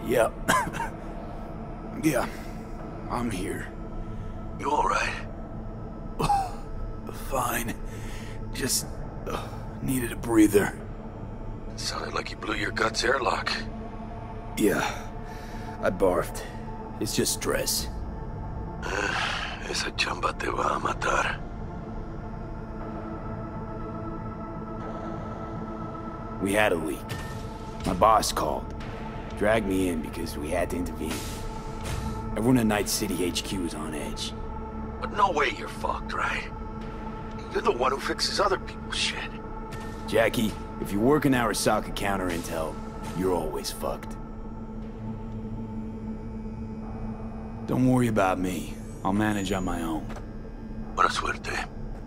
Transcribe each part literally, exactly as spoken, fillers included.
Yep. Yeah, I'm here. You alright? Fine. Just uh, needed a breather. Sounded like you blew your guts airlock. Yeah, I barfed. It's just stress. Esa chamba te va a matar. We had a leak. My boss called. Dragged me in because we had to intervene. Everyone at Night City H Q is on edge. But no way you're fucked, right? You're the one who fixes other people's shit. Jackie, if you work in Arasaka counter intel, you're always fucked. Don't worry about me. I'll manage on my own. Buena suerte.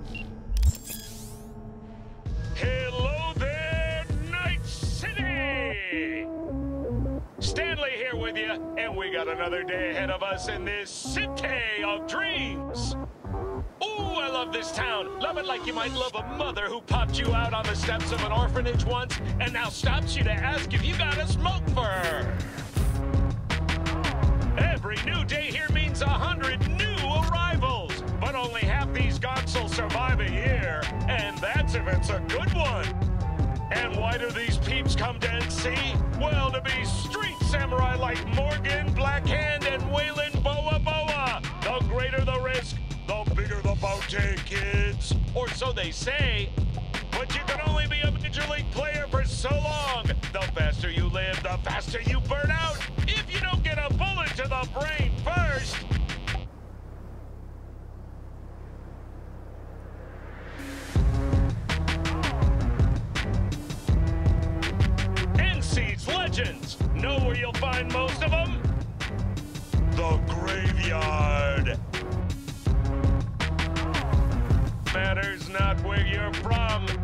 Hello there, Night City! Stanley here with you, and we got another day ahead of us in this city of dreams. Ooh, I love this town. Love it like you might love a mother who popped you out on the steps of an orphanage once and now stops you to ask if you got a smoke for her. Every new day here means a hundred new arrivals, but only half these gonks survive a year, and that's if it's a good one. And why do these peeps come to N C? Well, to be street samurai like Morgan, Blackhand, and Waylon Boa Boa. The greater the risk, the bigger the bounty, kids. Or so they say. But you can only be a major league player for so long. The faster you live, the faster you burn out. If you don't get a bullet to the brain first. N C's legends. Know where you'll find most of them? The graveyard. Matters not where you're from,